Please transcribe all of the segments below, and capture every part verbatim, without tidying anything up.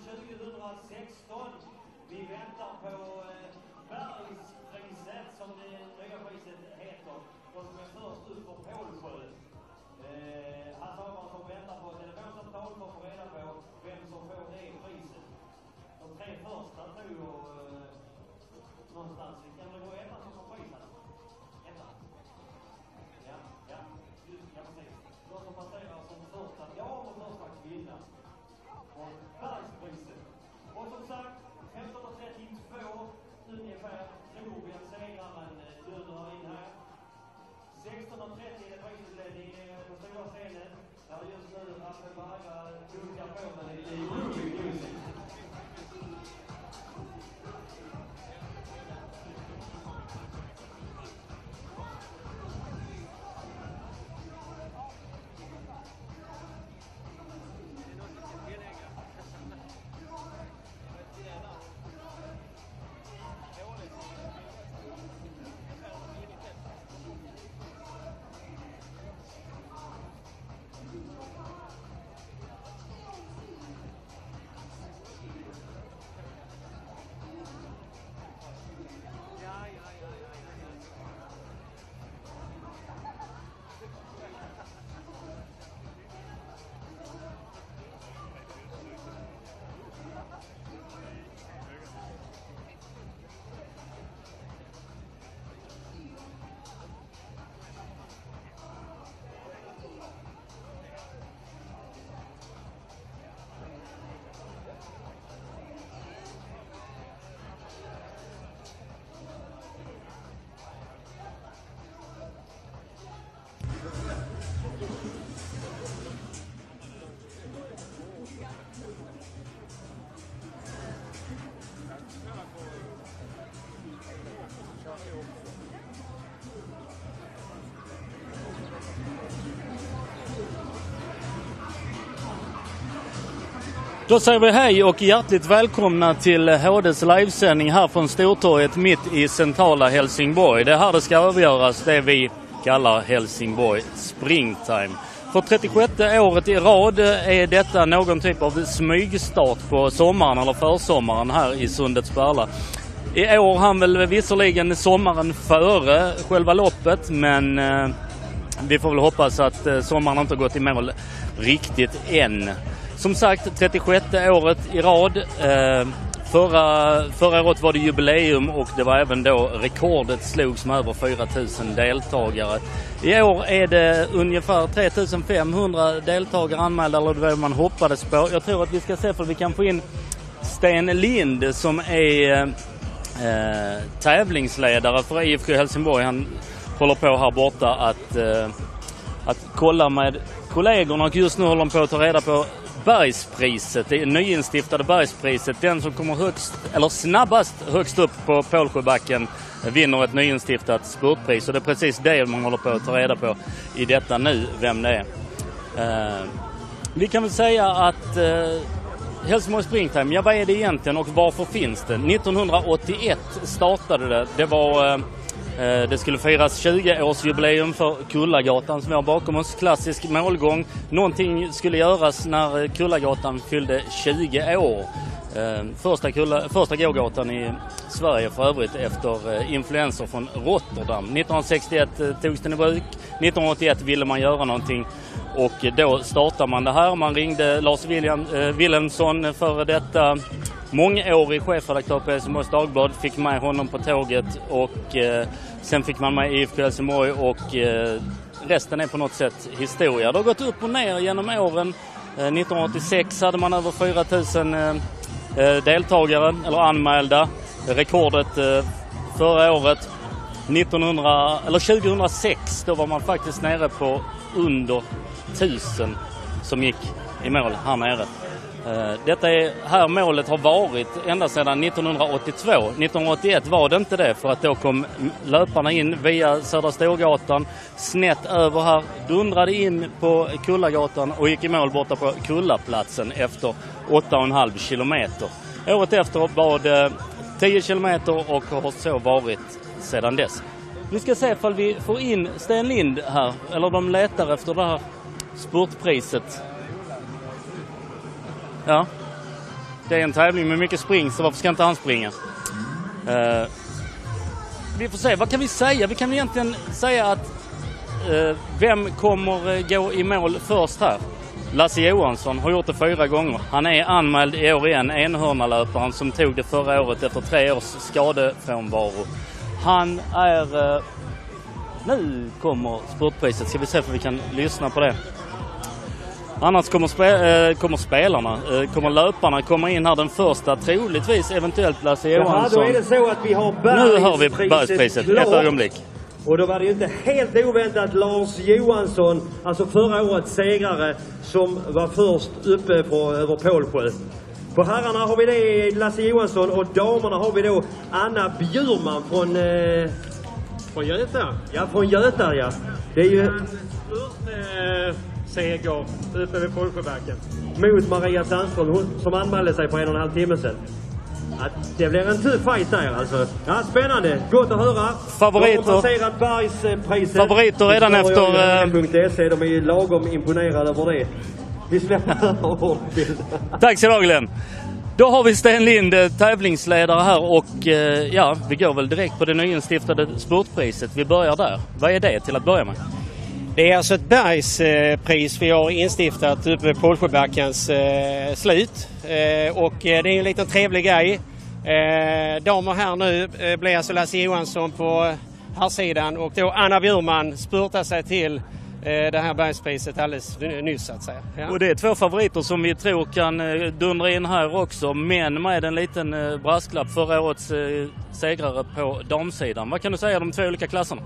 tjugohundrasexton. Vi väntar på eh, Bergspriset, som det nya priset heter, och som är först ut för Pålsjö. Eh, här har man som väntar på telefonsamtal för att få reda på vem som får det priset. De tre första tror jag eh, någonstans. Kan det gå ettan som får priset? Ettan? Ja, ja, just ja, precis. De som passerar som första ja och första kvinna. Och Bergspriset. Och som sagt, femton trettiotvå ungefär tror vi att segraren dundrar in här. sexton trettio är prisutledning på stora scenen. Där just nu Raffel Barga dunkar på med i Ludvig. Då säger vi hej och hjärtligt välkomna till H D:s livesändning här från Stortorget mitt i centrala Helsingborg. Det är här det ska avgöras det vi kallar Helsingborg Springtime. För trettiosjätte året i rad är detta någon typ av smygstart på sommaren eller försommaren här i Sundets Pärla. I år han väl visserligen sommaren före själva loppet, men eh, vi får väl hoppas att eh, sommaren inte gått i mål riktigt än. Som sagt, trettiosjätte året i rad. Eh, förra, förra året var det jubileum och det var även då rekordet slogs med över fyra tusen deltagare. I år är det ungefär tre tusen femhundra deltagare anmälda, eller det var man hoppades på. Jag tror att vi ska se för att vi kan få in Sten Lind som är eh, tävlingsledare för I F K Helsingborg. Han håller på här borta att, eh, att kolla med kollegorna och just nu håller de på att ta reda på Bergspriset, det nyinstiftade Bergspriset. Den som kommer högst, eller snabbast högst upp på Pålsjöbacken vinner ett nyinstiftat spurtpris. Och det är precis det man håller på att ta reda på i detta nu, vem det är. Uh, vi kan väl säga att uh, Helsingborg Springtime, ja vad är det egentligen och varför finns det? nittonhundraåttioett startade det. Det var... Uh, Det skulle firas tjugo-årsjubileum för Kullagatan som vi har bakom oss. Klassisk målgång. Någonting skulle göras när Kullagatan fyllde tjugo år. Första, Kulla, första gågatan i Sverige för övrigt efter influenser från Rotterdam. nittonhundrasextioett togs den i bruk. nittonhundraåttioett ville man göra någonting och då startade man det här. Man ringde Lars William, eh, Wilhelmsson för detta. Mångårig chefredaktör på Helsingborgs Dagblad, fick med honom på tåget och eh, sen fick man med I F K Helsingborg och eh, resten är på något sätt historia. Det har gått upp och ner genom åren. Eh, nittonhundraåttiosex hade man över fyra tusen eh, deltagare eller anmälda. Rekordet eh, förra året nittonhundra, eller tjugohundrasex då var man faktiskt nere på under tusen som gick i mål här nere. Detta är, här målet har varit ända sedan nittonhundraåttiotvå. nittonhundraåttioett var det inte det, för att då kom löparna in via Södra Storgatan, snett över här, dundrade in på Kullagatan och gick i mål borta på Kullaplatsen efter åtta och en halv kilometer. Året efter var det tio kilometer och har så varit sedan dess. Vi ska se ifall vi får in Sten Lind här, eller de letar efter det här spurtpriset. Ja. Det är en tävling med mycket spring, så varför ska inte han springa? Uh, vi får se, vad kan vi säga? Vi kan egentligen säga att uh, vem kommer gå i mål först här? Lasse Johansson har gjort det fyra gånger. Han är anmäld i år igen, enhörnalöparen som tog det förra året efter tre års skadefrånvaro. Han är... Uh, nu kommer spurtpriset, ska vi se för vi kan lyssna på det. Annars kommer, spe, äh, kommer spelarna, äh, kommer löparna komma in här den första, troligtvis eventuellt Lasse Johansson. Ja, då är det så att vi har nu har vi bergspriset, ett ögonblick. Och då var det ju inte helt oväntat Lars Johansson, alltså förra årets segrare, som var först uppe på, över Pålsjö. På herrarna har vi det Lasse Johansson och damerna har vi då Anna Bjurman från... Eh, från Göta? Ja, från Göta, ja. Det är ju... Eh, seger uppe vid Pålsjöbacken. Mot Maria Sandström, hon som anmälde sig för en och en halv timme sedan. Att det blir en tuff fight där alltså. Ja, spännande. Gott att höra. Favoriter. Favoriter redan efter... De är ju lagom imponerade över det. Vi släpper ordet. Tack så mycket, Glenn. Då har vi Sten Lind, tävlingsledare här, och ja, vi går väl direkt på det nyinstiftade spurtpriset. Vi börjar där. Vad är det till att börja med? Det är alltså ett bergspris vi har instiftat uppe vid Pålsjöbackens eh, slut. Eh, och det är en liten trevlig grej. Eh, damer här nu eh, blir alltså Lasse Johansson på här sidan och då Anna Bjurman spurtar sig till eh, det här bergspriset alldeles nyss, så att säga. Ja. Och det är två favoriter som vi tror kan eh, dundra in här också, men med en liten eh, brasklapp, förra årets eh, segrare på damsidan. Vad kan du säga om de två olika klasserna?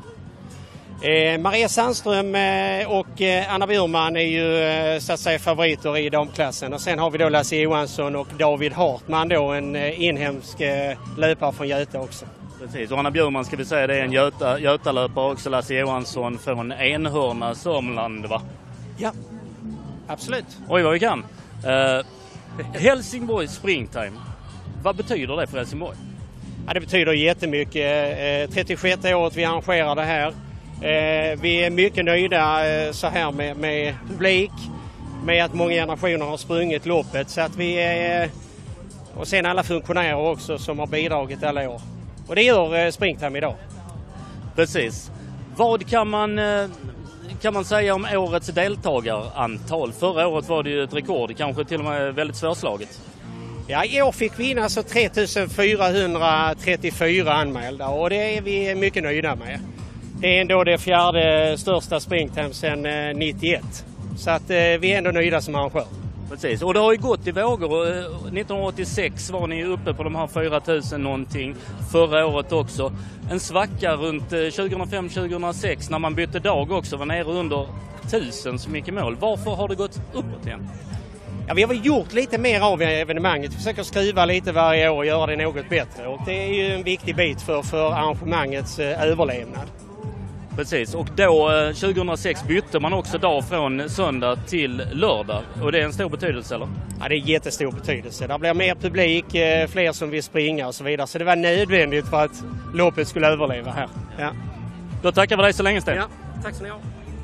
Eh, Maria Sandström eh, och eh, Anna Bjurman är ju eh, så att säga favoriter i damklassen. Och sen har vi då Lasse Johansson och David Hartman, då en eh, inhemsk eh, löpare från Göta också. Precis, och Anna Bjurman ska vi säga, det är en Göta, Göta-löpare också. Lasse Johansson från Enhörna, Sörmland, va? Ja, absolut. Oj, vad vi kan. Eh, Helsingborg Springtime, vad betyder det för Helsingborg? Ja, det betyder jättemycket. Eh, trettiosjätte året vi arrangerar det här. Eh, vi är mycket nöjda eh, så här med, med publik, med att många generationer har sprungit loppet, så att vi är, och sen alla funktionärer också som har bidragit alla år. Och det gör eh, Springtime idag. Precis. Vad kan man, eh, kan man säga om årets deltagarantal? Förra året var det ju ett rekord, kanske till och med väldigt svårslaget. Ja, i år fick vi in alltså tre tusen fyrahundratrettiofyra anmälda, och det är vi mycket nöjda med. Det är ändå det fjärde största Springtime sedan eh, nittioett. Så att eh, vi är ändå nöjda som arrangör. Precis, och det har ju gått i vågor. nittonhundraåttiosex var ni uppe på de här fyra tusen någonting. Förra året också. En svacka runt tjugohundrafem tjugohundrasex när man bytte dag också, var nere under tusen så mycket mål. Varför har det gått uppåt igen? Ja, vi har väl gjort lite mer av evenemanget. Vi försöker skruva lite varje år och göra det något bättre. Och det är ju en viktig bit för, för arrangemangets eh, överlevnad. Precis, och då eh, tjugohundrasex bytte man också dag från söndag till lördag. Och det är en stor betydelse, eller? Ja, det är jättestor betydelse. Det blir mer publik, eh, fler som vill springa och så vidare. Så det var nödvändigt för att loppet skulle överleva här. Ja. Då tackar vi dig så länge, Sten. Ja, tack så mycket.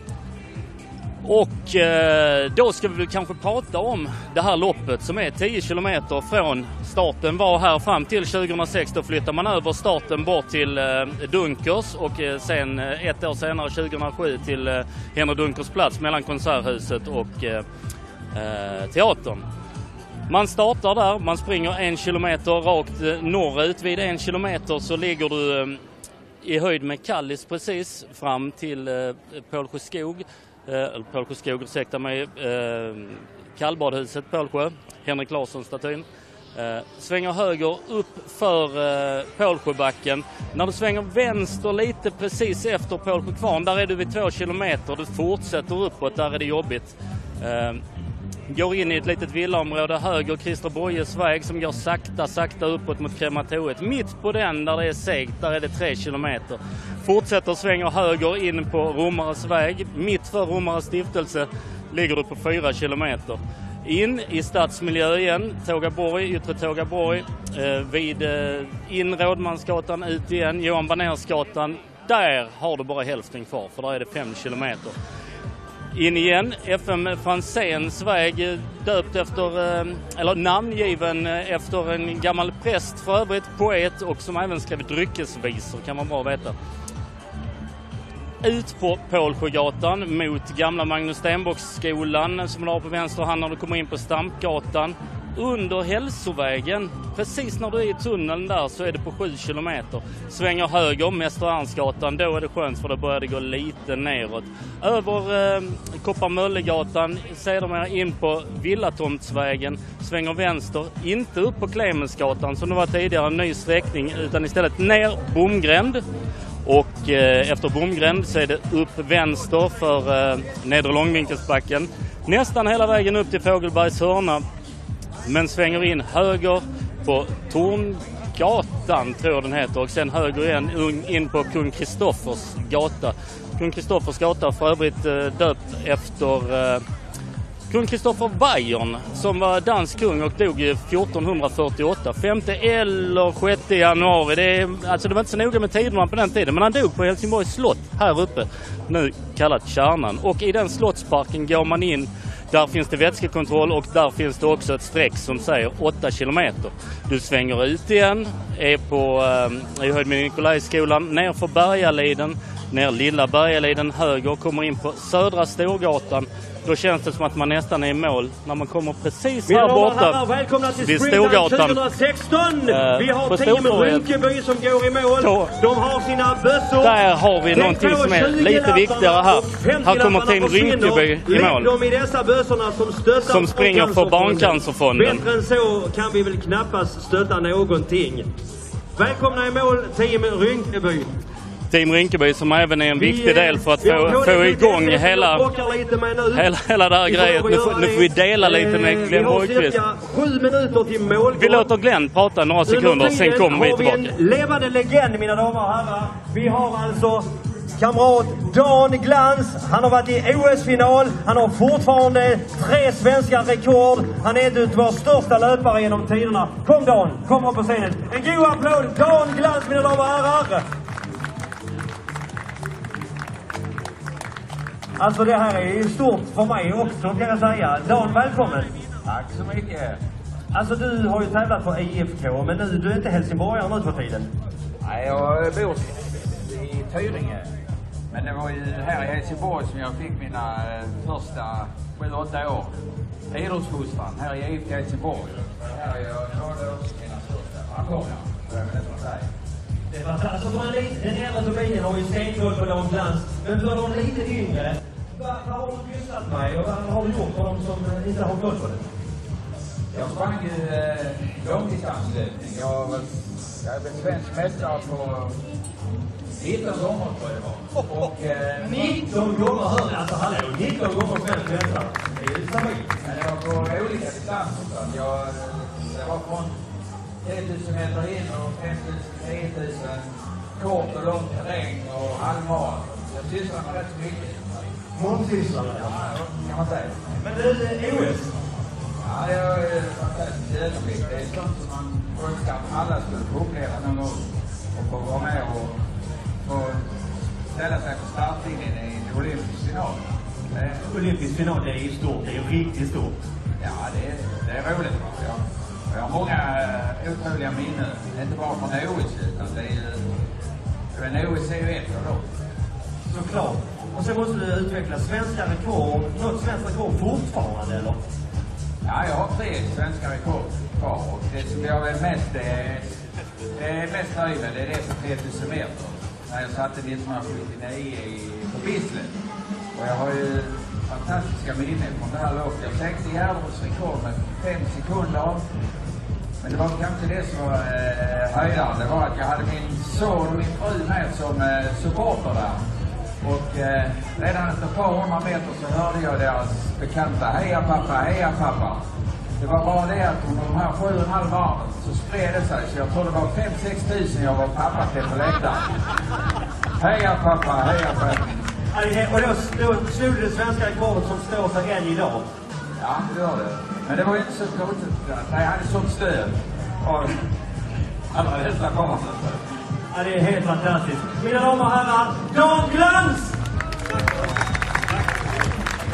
Och eh, då ska vi väl kanske prata om det här loppet som är tio kilometer från starten var här fram till tjugohundrasex. Då flyttar man över starten bort till eh, Dunkers och eh, sen eh, ett år senare tjugohundrasju till eh, Henry Dunkers plats mellan Konserthuset och eh, eh, teatern. Man startar där, man springer en kilometer rakt eh, norrut. Vid en kilometer så ligger du eh, i höjd med Kallis precis fram till eh, Pålsjö skog. Eh, Pålsjö skog, ursäkta mig, eh, Kallbadhuset Pålsjö, Henrik Larsson-statyn. Eh, svänger höger upp för eh, Pålsjöbacken. När du svänger vänster lite precis efter Pålsjö kvarn, där är du vid två kilometer. Du fortsätter uppåt, där är det jobbigt. Eh, går in i ett litet villaområde, höger Christer Boyes väg som går sakta, sakta uppåt mot krematoriet. Mitt på den där det är segt, där är det tre kilometer. Fortsätter svänger höger in på Romares väg. Mitt för Romares stiftelse ligger du på fyra kilometer. In i stadsmiljö igen, Tågaborg, yttre Tågaborg. Eh, vid eh, in Rådmansgatan, ut igen, Johan Banersgatan. Där har du bara hälften kvar, för där är det fem kilometer. In igen, F M Franzéns väg, döpt efter, eller namngiven efter en gammal präst för övrigt, poet och som även skrev dryckesvisor, kan man bara veta. Ut på Pålsjögatan mot gamla Magnus Stenbocksskolan som är på vänster hand när du kommer in på Stampgatan. Under hälsovägen, precis när du är i tunneln där, så är det på sju kilometer. Svänger höger, Mäster Ernstgatan, då är det skönt för det börjar gå lite neråt. Över eh, Kopparmöllegatan, sedan in på Villatomtsvägen, svänger vänster, inte upp på Clemensgatan som det var tidigare, en ny sträckning, utan istället ner Bomgränd. Och eh, efter Bomgränd så är det upp vänster för eh, nedre Långvinkelsbacken. Nästan hela vägen upp till Fågelbergs hörna. Men svänger in höger på Torngatan, tror jag den heter. Och sen höger igen in på Kung Kristoffers gata. Kung Kristoffers gata för övrigt eh, döpt efter eh, kung Kristoffer Bayern som var dansk kung och dog fjorton fyrtioåtta. femte eller sjätte januari. Det, är, alltså det var inte så noga med tiderna på den tiden. Men han dog på Helsingborgs slott här uppe. Nu kallat Kärnan. Och i den slottsparken går man in. Där finns det vätskekontroll och där finns det också ett streck som säger åtta kilometer. Du svänger ut igen, är på eh, i höjd med Nikolajskolan, ner för Bergaliden, ner Lilla Bergaliden höger, kommer in på Södra Storgatan. Då känns det som att man nästan är i mål när man kommer precis här borta vid Storgatan. tjugohundrasexton! Uh, Vi har team Rinkeby som går i mål. Då, de har sina bössor. Där har vi någonting som är lite viktigare här. Här kommer team Rinkeby i mål. De i dessa bössorna som stöttar som springer för Barncancerfonden. Bättre än så kan vi väl knappast stötta någonting. Välkomna i mål, team Rinkeby. Team Rinkeby som även är en viktig del för att få, få igång hela, hela, hela det här grejet. Nu får, nu får vi dela lite med Glenn Borgqvist. Vi låter Glenn prata några sekunder, sen kommer vi tillbaka. Vi har en levande legend, mina damer och herrar. Vi har alltså kamrat Dan Glans. Han har varit i O S-final. Han har fortfarande tre svenska rekord. Han är en av våra största löpare genom tiderna. Kom Dan, kom upp på scenen. En god applåd, Dan Glans, mina damer och herrar. Alltså det här är stort för mig också, kan jag säga. Dan, välkommen. Tack så mycket. Alltså du har ju tävlat för I F K, men nu, du är inte helsingborgare nu för tiden. Nej, jag bor i Tyringe. Men det var ju här i Helsingborg som jag fick mina första sju åtta år. Idrottsfostran här i I F K Helsingborg. Här är jag nådde också mina största framgångar, vad jag vill säga. Det var alltså för en liten, den äldre Tobias har ju stenkoll på Dan Glans. Men för de lite yngre, vad, vad har du pysslat med och vad har du gjort för de som inte har koll på det? Jag sprang ju eh, långdistanslöpning. Jag var svensk mästare på nitton gånger, tror jag det var. Och, eh, nitton gånger, hörde alltså hallå, nitton gånger svensk mästare. Det är ju stabilt. Men det var på olika distanser. Jag, det var från tre tusen meter in och fem tusen, tio tusen, kort och lång terräng och halvmaraton. Jag sysslar med rätt så mycket. Mångsysslarna, ja. Ja, kan man säga. Men det är O S? Ja, det är fantastiskt ögonblick. Det är sånt som man önskar att alla skulle få uppleva någon gång. Och få vara med och få ställa sig på startlinjen i en olympisk final. Olympisk final, det är ju stort. Det är ju riktigt stort. Ja, det är, det är roligt. Ja. Jag har många uh, otroliga minnen, inte bara från O S, utan det är ju... Men O S är ju ett av dem. Såklart. Och sen måste du utveckla svenska rekord, något svenska rekord fortfarande, eller? Ja, jag har tre svenska rekord kvar. Och det som jag är mest, är, är mest nöjd med, det är det på tre tusen meter. När jag satte nittonhundrasjuttionio i, på Bislett. Och jag har ju fantastiska minnen från det här loppet. Jag sänkte Gärdros rekord med fem sekunder. Men det var kanske det som var eh, höjdaren. Det var att jag hade min son och min fru med som eh, supporter där. Och eh, redan efter ett par hundra meter så hörde jag deras bekanta heja pappa, heja pappa. Det var bara det att under de här sju och en halv varven så spred det sig. Så jag tror det var fem sex tusen jag var pappa till på läktaren. Heja pappa, heja pappa. Och då, då slog det svenska rekordet som står sig än idag. Ja, det gör det. Men det var ju inte så konstigt. Nej, jag hade sånt stöd. Och alla hästar kommer. Ja, det är helt fantastiskt. Mina damer och herrar, Dan Glans!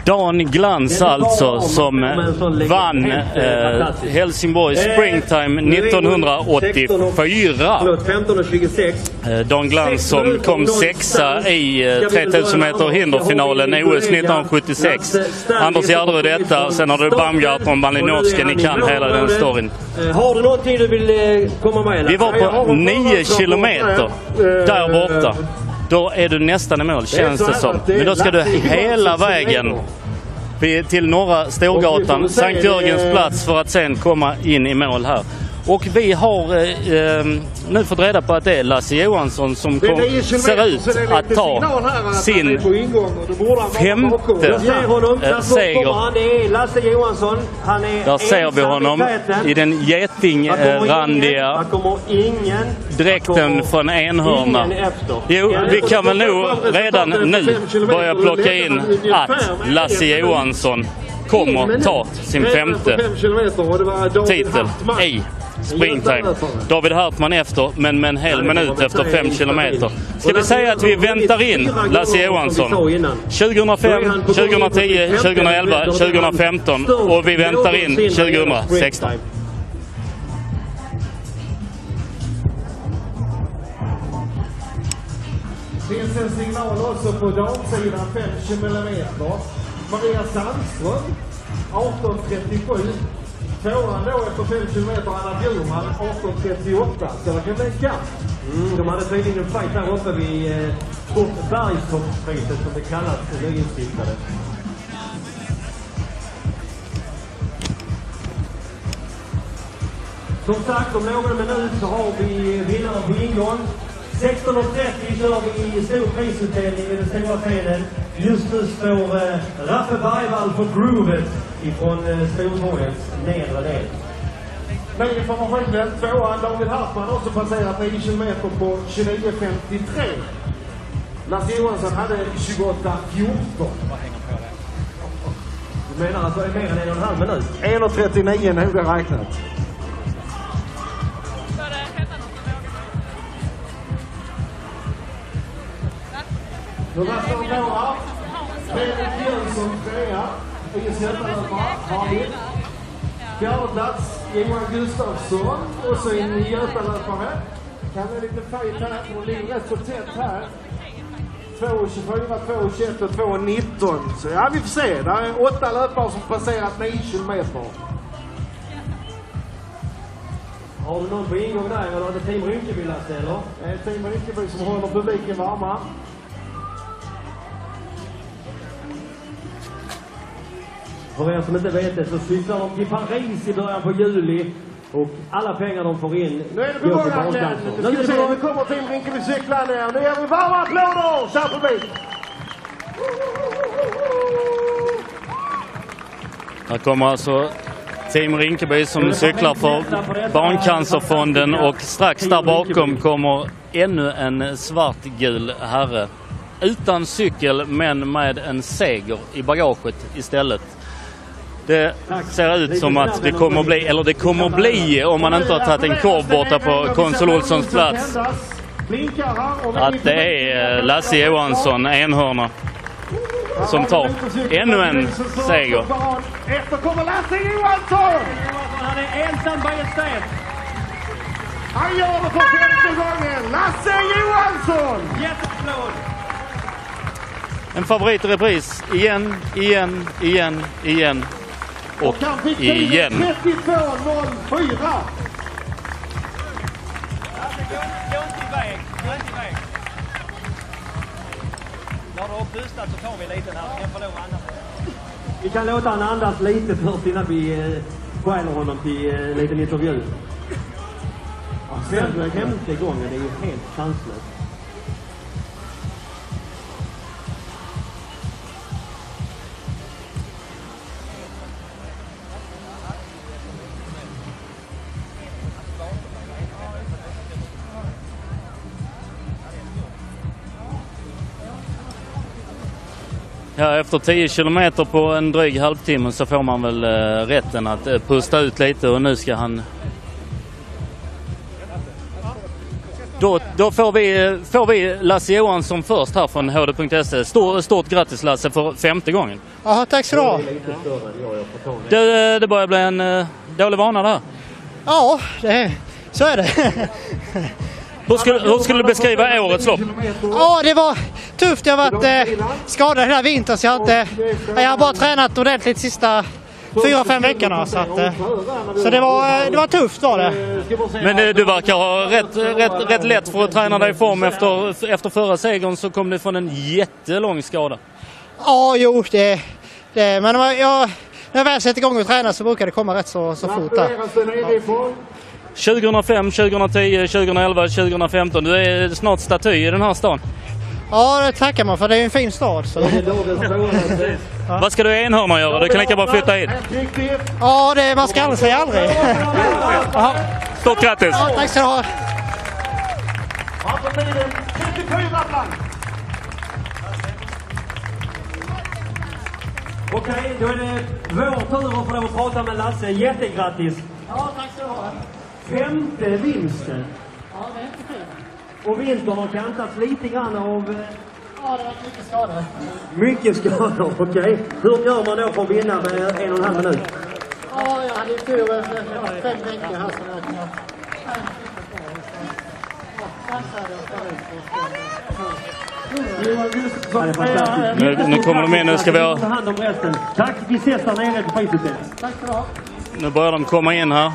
Dan Glans alltså, som vann eh, Helsingborg Springtime nittonhundraåttiofyra. Eh, Dan Glans som kom sexa i eh, tre tusen meter hinderfinalen i O S nittonhundrasjuttiosex. Anders Gärderud detta, sen har du Baumgart och Malinovski, ni kan hela den storyn. Har du någonting du vill komma med? Vi var på nio kilometer där borta. Då är du nästan i mål, känns det som. Men då ska du hela vägen till norra Storgatan, Sankt Jörgens plats, för att sen komma in i mål här. Och vi har eh, nu fått reda på att det är Lasse Johansson som kom, ser ut att ta sin femte eh, seger. Det är Lasse Johansson. Han är Där ser vi honom i den getingrandiga dräkten från Enhörna. Jo, vi kan väl nog redan nu börja plocka in att Lasse Johansson kommer ta sin femte titel i Springtime. David Hartman efter, men med en hel minut efter fem kilometer. Ska vi säga att vi väntar in Lasse Johansson tjugohundrafem, tjugohundratio, tjugohundraelva, tjugohundrafemton och vi väntar in tjugohundrasexton. Det finns en signal också på damsidan fem kilometer. Maria Sandström arton trettiosju. Tvåan då efter fem kilometer Anna Bjurman arton trettioåtta. Så det kan bli en kamp. Mm, de hade tydligen en fight där uppe vid eh, Bergstoppspriset som det kallas, nyinstiftade. Som sagt, om någon minut så har vi vinnare på ingång. sexton trettio kör vi i stor prisutdelning i den stora scenen. Just nu står eh, Raffe Bergvall för groovet ifrån eh, Stortorgets nedre del. Med informationen, tvåan David Hartman också passerat nio kilometer på tjugonio femtiotre. Lasse Johansson hade tjugoåtta fjorton. Du menar alltså mer än en och en halv minut? en trettionio noga räknat. Nu rastar de några. Fredrik Jönsson trea. I S Götalöpare har vi. Fjärde plats Johan Gustafsson. Och så in i Götalöpare. Kan det lite fight här. De ligger rätt så tätt här. två tjugofyra, två tjugoett och två nitton. Så ja, vi får se. Det är åtta löpare som passerat nio kilometer. Har du någon på ingång där? Eller är det Team Rinkeby, Lasse, eller? Det är Team Rinkeby som håller publiken varma. För er som inte vet det så cyklar de till Paris i början på juli. Och alla pengar de får in nu är det på gång här. Nu ska vi se, nu kommer Team Rinkeby cykla ner. Nu är vi varma applåder, kära publik. Här kommer alltså Team Rinkeby som cyklar för Barncancerfonden och strax där bakom kommer ännu en svartgul herre. Utan cykel men med en seger i bagaget istället. Det ser ut som att det kommer bli, eller det kommer bli om man inte har tagit en korv borta på Konsul Olssons plats, att det är Lasse Johansson, Enhörna, som tar ännu en seger. Efter kommer Lasse Johansson! Han är ensam på ett städ. Han gör det för femte gången! Lasse Johansson! Jätteapplåd! En favorit i repris. Igen, igen, igen, igen och igen. trettiotvå noll fyra. När du har pustat så tar vi lite här. Vi kan få lov att andas. Vi kan låta han andas lite först innan vi eh, stjäler honom till en eh, liten intervju. Sen femte gången är ju helt chanslöst. Ja, efter tio kilometer på en dryg halvtimme så får man väl eh, rätten att eh, pusta ut lite och nu ska han Då, då får, vi, får vi Lasse Johansson först här från H D punkt se. Stort, stort grattis Lasse för femte gången. Ja, tack så du ha. Det, det börjar bli en uh, dålig vana där. Ja, det, så är det. Hur skulle, hur skulle du beskriva årets lopp? Ja, det var tufft. Jag har varit eh, skadad hela vintern så jag har, inte, jag har bara tränat ordentligt sista fyra, fem veckorna. Så, att, eh, så det, var, det var tufft var det. Men eh, du verkar ha rätt, rätt, rätt lätt för att träna dig i form. Efter, efter förra segern så kom du från en jättelång skada. Ja, jo, det, det men jag, när jag väl sätter igång och tränar så brukar det komma rätt så, så fort där. Ja. tjugohundrafem, tjugohundratio, tjugohundraelva, tjugohundrafemton. Du är snart staty i den här stan. Ja, det tackar man för. Det är en fin stad. Så. Ja. Vad ska du i Enhörna göra? Du kan lika bara flytta in. Ja, det, man ska aldrig säga aldrig. Stort grattis! Ja, tack så du ha. Okej, då är det vår tur att få lov att prata med Lasse. Jättegrattis! Ja, tack så du ha. Femte vinsten. Ja, det är inte fint. Och vintern har kantats lite grann av... Ja, det var mycket skador. Mycket skador, okej. Okay. Hur gör man då för att vinna med en och en halv minut? Ja, jag hade ju tur efter fem veckor här så jag kunde... Nu, nu kommer de in, nu ska vi ha... Tack, vi ses där nere på prisutdelningen. Tack så du ha. Nu börjar de komma in här.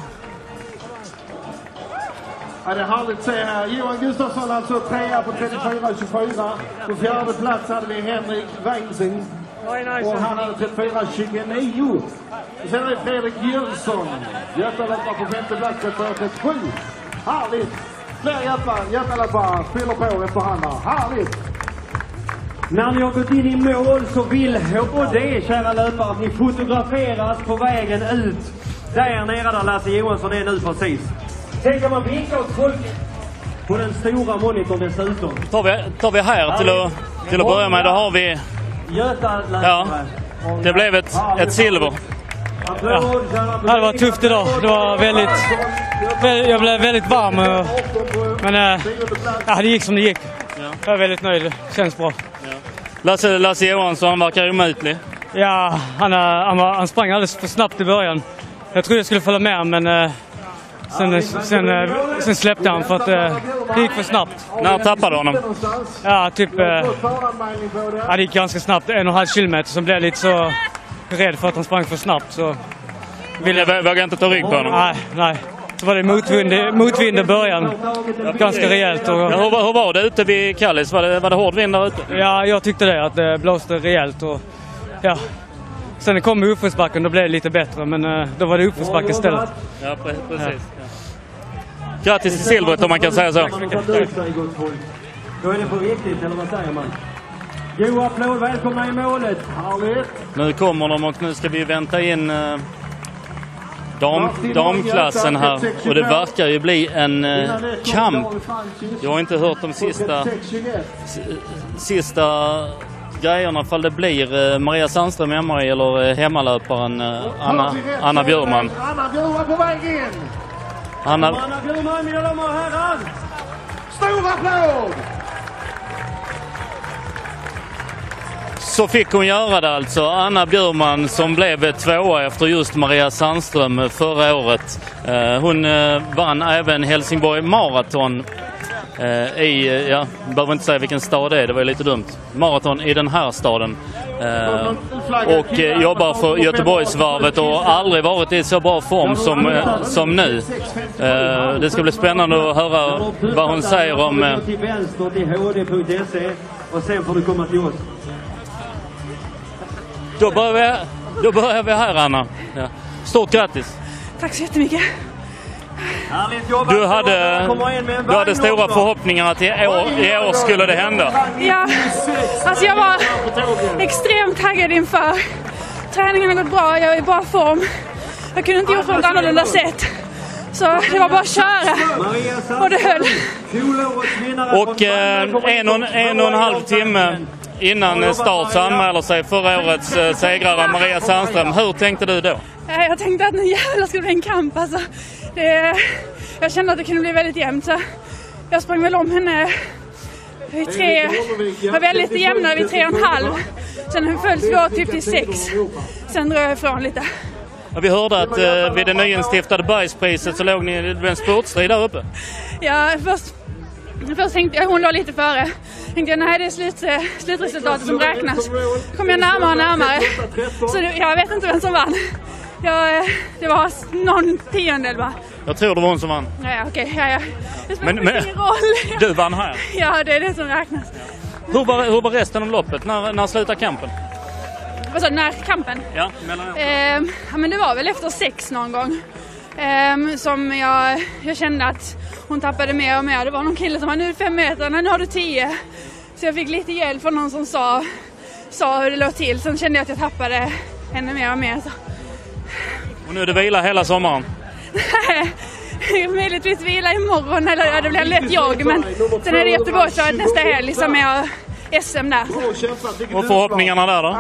Ja, det är härligt att se här. Johan Gustafsson alltså trea på trettiofyra tjugofyra. På fjärde plats hade vi Henrik Weinsing. Och han hade trettiofyra tjugonio. Och sen har vi Fredrik Jönsson. Götalappar på femte plats på trettiosju. Härligt! Fler hjärtan, Götalappar fyller på efterhand. Härligt! När ni har gått in i mål så vill och det, kära löpare, att ni fotograferas på vägen ut. Där nere där Lasse Johansson är nu precis. Sen kan man vinka åt folk på den stora monitorn dessutom. Tar vi, tar vi här till att, till att börja med, då har vi... Ja, det blev ett, ett silver. Ja. Ja, det var tufft idag. Det var väldigt... Jag blev väldigt varm. Men ja, det gick som det gick. Jag är väldigt nöjd. Det känns bra. Lasse, Lasse Johansson verkar omutlig. Ja, han, han, var, han sprang alldeles för snabbt i början. Jag trodde jag skulle följa med, men... Sen, sen, sen släppte han för att det gick för snabbt. När tappade du honom? Ja, typ... Ja, det gick ganska snabbt. En och en halv kilometer. Som blev lite så rädd för att han sprang för snabbt. Så ville jag vågade inte ta rygg på honom? Nej, nej. Så var det motvind, motvind i början. Ganska rejält. Och, ja, hur, hur var det ute vid Kallis? Var det, var det hård vind där ute? Ja, jag tyckte det. Att det blåste rejält. Och, ja. Sen det kom uppförsbacken, då blev det lite bättre. Men då var det uppförsbacken istället. Ja, precis. Ja. Grattis till silvret om man kan säga så. Då är det på riktigt, eller vad säger man? God applåd, välkomna i målet. Härligt. Nu kommer de och nu ska vi vänta in uh, dam, damklassen här. Och det verkar ju bli en uh, kamp. Jag har inte hört de sista, sista grejerna fall det blir uh, Maria Sandström hemma eller uh, hemmalöparen uh, Anna, Anna Bjurman. Anna Bjurman på väg in! Anna... Anna Bjurman, mina damer och herrar! Stor applåd! Så fick hon göra det alltså. Anna Bjurman som blev tvåa efter just Maria Sandström förra året. Hon vann även Helsingborg Marathon i, ja, behöver inte säga vilken stad det är, det var lite dumt. Marathon i den här staden. Och jobbar för Göteborgsvarvet och aldrig varit i så bra form som, som nu. Det ska bli spännande att höra vad hon säger om... Till vänster till H D punkt se och sen får du komma till oss. Då börjar vi, då börjar vi här, Anna. Ja. Stort grattis. Tack så jättemycket. Du hade, du hade stora förhoppningar att i år, i år skulle det hända. Ja, alltså jag var extremt taggad inför. Träningen har gått bra, jag är i bra form. Jag kunde inte gjort på något annorlunda sätt. Så det var bara att köra. Och det höll. Och eh, en, och, en och en halv timme innan start så anmäler sig förra årets eh, segrare Maria Sandström. Hur tänkte du då? Jag tänkte att nu jävlar skulle bli en kamp. Alltså, det, jag kände att det kunde bli väldigt jämnt. Så jag sprang väl om henne vid tre, var väldigt jämna vid tre och en halv. Sen föll två typ till sex. Sen drog jag ifrån lite. Ja, vi hörde att eh, vid det nyinstiftade Bergspriset så låg ni i en sportstrid där uppe. Ja, först, först tänkte jag, hon låg lite före. Tänkte jag, nej det är slut, slutresultatet som räknas. Kom jag närmare och närmare. Så det, jag vet inte vem som vann. Jag, det var någon tiondel va? Jag tror det var hon som vann. Ja, ja okej. Ja, ja. Det spelar men, men, ingen roll. Du vann här. Ja, det är det som räknas. Hur var, hur var resten av loppet? När, när slutar kampen? Vad sa du, när kampen? Ja, mellan eh, ja, men det var väl efter sex någon gång. Eh, som jag, jag kände att hon tappade mer och mer. Det var någon kille som var nu fem meter, nu har du tio. Så jag fick lite hjälp från någon som sa, sa hur det låg till. Sen kände jag att jag tappade ännu mer och mer. Så. Och nu är det vila hela sommaren? Nej, möjligtvis vila imorgon. Eller ja, det blir lätt jag. Men sen är det Göteborg så nästa helg som är S M där. Och förhoppningarna där då?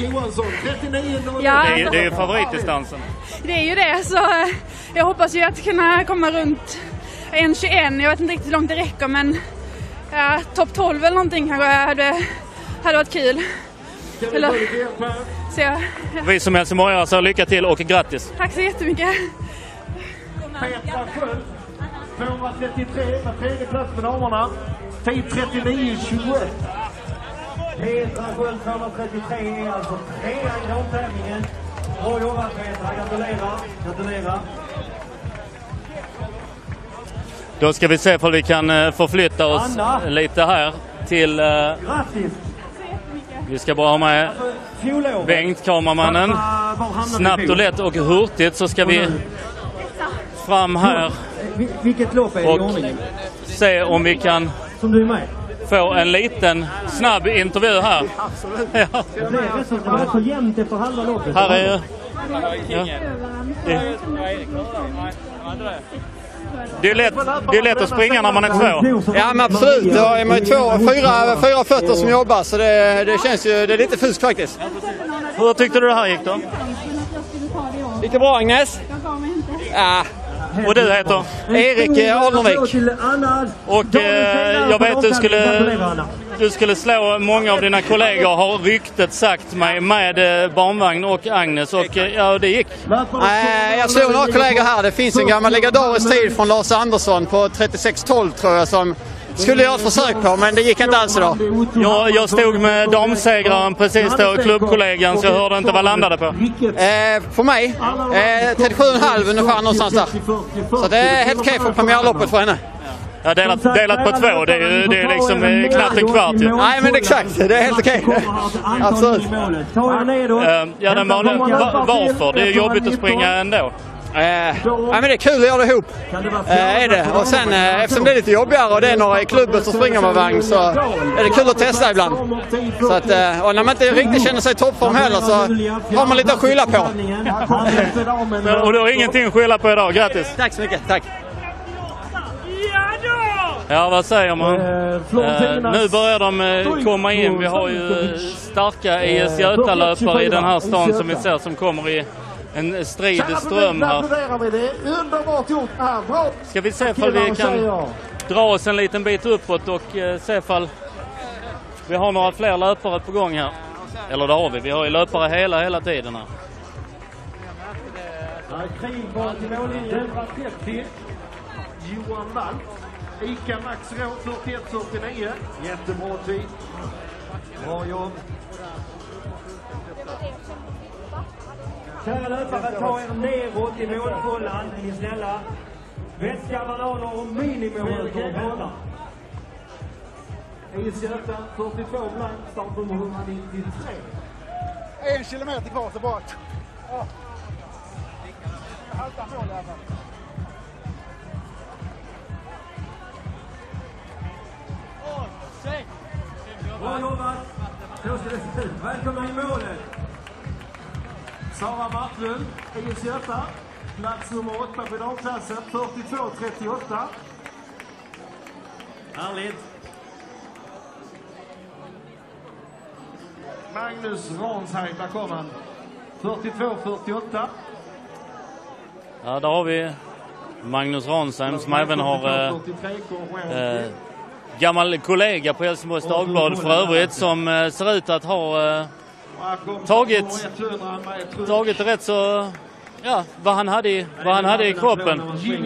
Ja, det, är, det är ju favoritdistansen. Det är ju det. Så jag hoppas ju att kunna komma runt en tjugoett. Jag vet inte riktigt hur långt det räcker. Men ja, topp tolv eller någonting kanske hade, hade varit kul. Eller, så jag, ja. Vi som hälsingborgare så lycka till och grattis. Tack så jättemycket. Petra Sköld, tvåhundratrettiotre, på tredje plats med damerna. Tid trettionio tjugoett. Petra Sköld tvåhundratrettiotre är alltså trea i damtävlingen. Bra jobbat Petra, gratulerar. Gratulerar. Då ska vi se om vi kan förflytta oss Anna. lite här till... Uh, Grattis! Vi ska bara ha med Bengt, kameramannen. Snabbt och lätt och hurtigt så ska vi fram här Vilket lopp är det i ordningen? Se om vi kan Som du är med. få en liten snabb intervju här. Absolut. Ja. Det är så, det var så jämnt efter halva loppet. Här är ja. det. Det är lätt, det är lätt att springa när man är två. Ja men absolut, då är man ju två, fyra, fyra fötter som jobbar så det, det känns ju, det är lite fusk faktiskt. Hur tyckte du det här gick då? Lite bra Agnes. Ja. Och du heter? Erik Alnervik. Och eh, jag vet du skulle, du skulle slå många av dina kollegor har ryktet sagt mig med eh, barnvagn och Agnes och eh, ja det gick. Nej, jag slog några kollegor här. Det finns en gammal legendarisk tid från Lars Andersson på trettiosex tolv tror jag som skulle göra ett försök på men det gick inte alls idag. Jag, jag stod med damsegraren precis då, klubbkollegan, så jag hörde inte vad landade på. Eh, för mig, eh, trettiosju komma fem ungefär någonstans där. Så det är helt okej för premiärloppet för henne. Ja, delat, delat på två, det är ju det är liksom knappt en kvart ju. Nej men exakt, det är helt okej. Absolut. Uh, ja, den var, var, varför? Det är jobbigt att springa ändå. Eh, ja, men det är kul att göra det ihop. Eh, är det. Och sen eh, eftersom det är lite jobbigare och det är några i klubben som springer med vagn så är det kul att testa ibland. Så att, eh, och när man inte riktigt känner sig i toppform heller så har man lite att skylla på. Och du har ingenting att skylla på idag, grattis. Tack så mycket, tack. Ja, vad säger man? Eh, nu börjar de eh, komma in. Vi har ju starka I S Göta-löpare i den här stan som vi ser som kommer i en strid ström här. Ska vi se om vi kan dra oss en liten bit uppåt och eh, se om vi har några fler löpare på gång här. Eller det har vi. Vi har ju löpare hela, hela tiden här. Johan Wall. Ica Max Rå fyrtioett fyrtionio. Jättebra tid. Bra jobb. Kära löpare, ta er neråt i målfållan. Är ni snälla? Vätska, bananer och minimoler på båda. I S Göta fyrtiotvå blank, startnummer etthundranittiotre. En kilometer kvar tillbaka. Ja. Jag haltar mål i alla fall. Bra jobbat! Då ska det se ut. Välkomna i målet! Sara Martlund, I S Göta. Plats nummer åtta på damklassen, fyrtiotvå trettioåtta. Härligt! Magnus Ransheim, där kommer han. fyrtiotvå fyrtioåtta. Ja, där har vi Magnus Ransheim som även har eh, eh, gammal kollega på Helsingborgs Dagblad för övrigt som eh, ser ut att ha eh, tagit, tagit rätt så ja, vad han hade i, vad han hade i kroppen.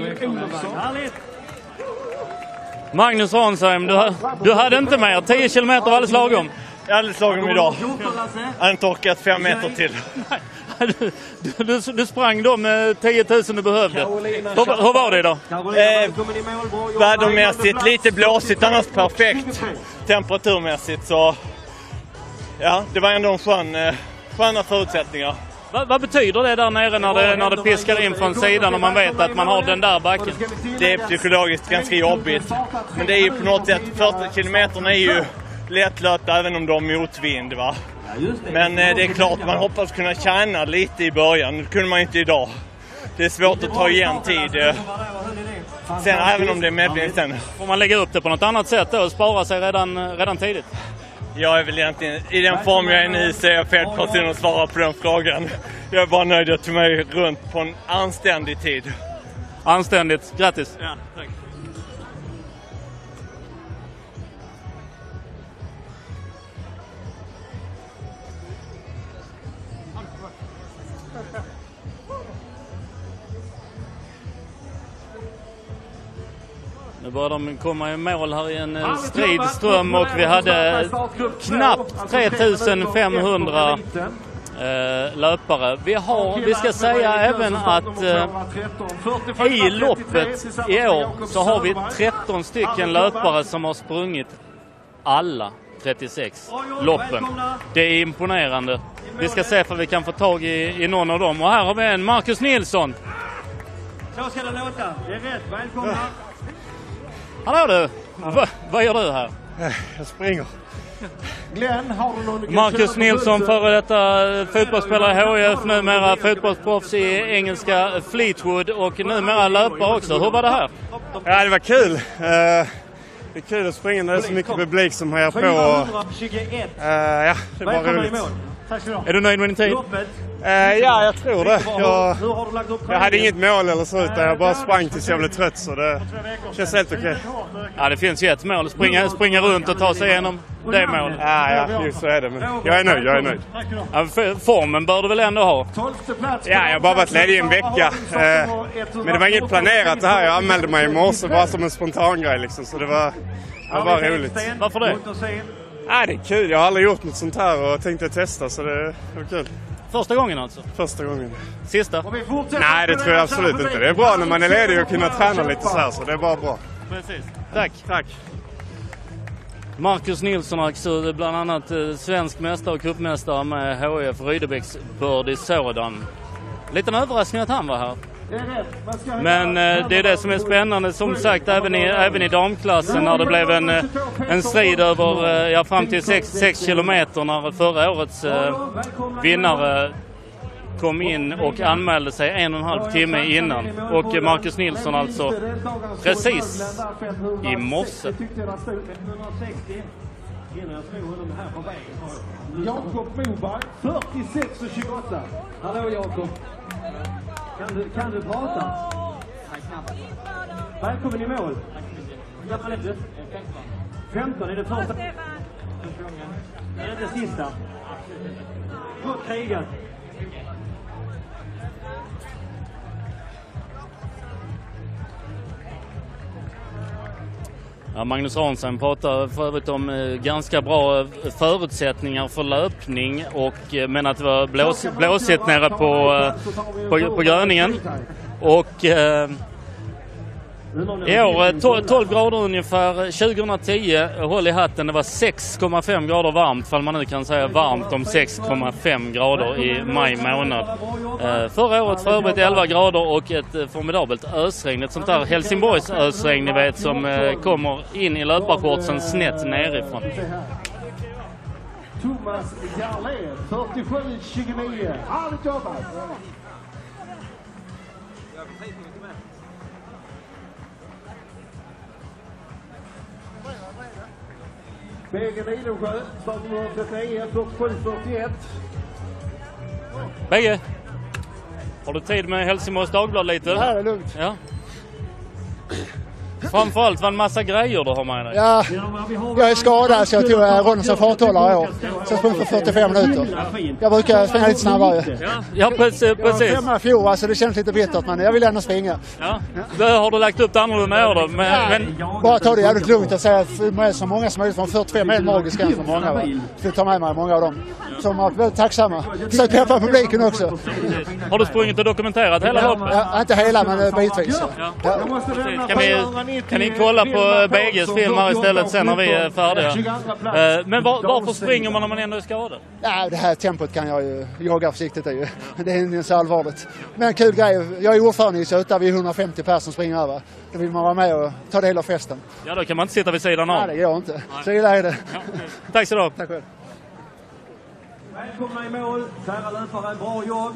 Magnus Ransheim, du, du hade inte mer. tio kilometer var alldeles lagom. Jag hade slagit idag. Jag hade inte orkat fem meter till. Du, du, du sprang de med tio tusen du behövde. Hur, hur var det idag? Eh, vädermässigt lite blåsigt, annars perfekt. Temperaturmässigt så ja, det var ändå en skön, eh, sköna förutsättningar. Va, vad betyder det där nere när det, när det piskar in från sidan och man vet att man har den där backen? Det är psykologiskt ganska jobbigt. Men det är ju på något sätt, första kilometerna är ju lättlöpta även om de är motvind, va? Men eh, det är klart man hoppas kunna tjäna lite i början. Det kunde man inte idag. Det är svårt att ta igen tid. Eh, sen även om det är medvind sen. Får man lägga upp det på något annat sätt då och spara sig redan, redan tidigt? Jag är väl egentligen, i den form jag är nu så är jag fel person att svara på den frågan. Jag är bara nöjd att ta mig runt på en anständig tid. Anständigt, grattis. Ja, tack. Nu börjar de komma i mål här i en stridström och vi hade knappt tre tusen femhundra eh, löpare. Vi har, vi ska säga även att eh, i loppet i år så har vi tretton stycken löpare som har sprungit alla trettiosex loppen. Det är imponerande. Vi ska se om vi kan få tag i, i någon av dem. Och här har vi en Marcus Nilsson. Så ska det låta. Det är rätt. Välkomna. Hallå du! Va, vad gör du här? Jag springer. Glenn, har du någon... Marcus Nilsson, före detta fotbollsspelare i H I F, numera fotbollsproffs i engelska Fleetwood och numera löpare också. Hur var det här? Ja, det var kul. Uh, det är kul att springa när det är så mycket publik som hejar på. fyrahundratjugoett. Uh, ja, det var roligt. Tack ska du ha. Är du nöjd med din tid? Uh, ja, jag tror det. Jag, jag hade inget mål eller så, utan jag bara sprang tills jag blev trött, så det känns helt okej. Ja, det finns ju ett mål. Springa, springa runt och ta sig igenom det målet. Ja, ja, just så är det. Men jag är nöjd, jag är nöjd. Ja, formen bör du väl ändå ha? Ja, jag har bara varit ledig i en vecka. Uh, men det var inget planerat det här. Jag anmälde mig i morse bara som en spontan grej liksom, så det var, det var roligt. Varför det? Ja, det är kul. Jag har aldrig gjort något sånt här och tänkte testa, så det var kul. Första gången alltså? Första gången. Sista? Nej, det tror jag absolut inte. Det är bra när man är ledig och kunna träna lite så här, så det är bara bra. Precis. Tack. Tack. Marcus Nilsson också, bland annat eh, svensk mästare och cupmästare med H I F Rydebäcks Birdie sådan. Liten överraskning att han var här. Men eh, det är det som är spännande, som sagt, även i, även i damklassen när det blev en, eh, en strid över eh, ja, fram till sex kilometer när förra årets eh, vinnare kom in och anmälde sig en och en halv timme innan. Och Marcus Nilsson alltså precis i morse. Jakob Moberg, fyrtiosex och tjugoåtta. Hallå Jakob. Kan du, kan du prata? Nej, knappt. Välkommen i mål. Knappt inte. femton är det första. Är det det sista? Gott krigat. Ja, Magnus Ransheim pratar för övrigt om eh, ganska bra förutsättningar för löpning, och, eh, men att det var blås, blåsigt nere på, eh, på, på gröningen. Och eh, i år tolv grader ungefär. Tjugohundratio, håll i hatten, det var sex komma fem grader varmt, fall man nu kan säga varmt om sex komma fem grader i maj månad. Eh, förra året för övrigt elva grader och ett eh, formidabelt ösregn, ett sånt där Helsingborgs ösregn ni vet, som eh, kommer in i löparkortsen snett nerifrån. Thomas Garlén, fyrtiosju tjugonio. Härligt jobbat! Bägge Lidensjö, startnummer trettionio, fyrtiosju fyrtioett. Bägge, har du tid med Helsingborgs Dagblad lite? Det här är lugnt. Ja. Framförallt var en massa grejer du har med dig. Ja, jag är skadad så jag tog uh, ronden som farthållare i år. Så jag sprang för fyrtiofem minuter. Jag brukar springa lite snabbare. Ja, ja precis. precis. Jag var femma i fjol, alltså det känns lite bittert, men jag vill ändå springa. Ja. Ja. Har du lagt upp det annorlunda år då? Men, ja, men... Bara ta det jävligt lugnt och säga att så många som möjligt, från fyrtiofem är en magisk gräns för många. Va? Så jag tar med mig många av dem. Så de har varit väldigt tacksamma. Så peppa publiken också. Har du sprungit och dokumenterat hela ja, loppet? Ja, inte hela, men bitvis. Ja. Ja. Kan, ni, kan ni kolla på B G:s film här istället sen när vi är färdiga? Men var, varför springer man när man ändå är skadad? Ja, det här tempot kan jag ju jogga försiktigt i. Det är inte så allvarligt. Men kul grej, jag är ordförande i Söta, vi är hundrafemtio personer som springer över. Då vill man vara med och ta del av festen. Ja, då kan man inte sitta vid sidan av. Nej, det går inte. Nej. Så illa är det. Ja. Tack så du ha. Tack själv. Välkomna i mål, kära löpare, bra jobb.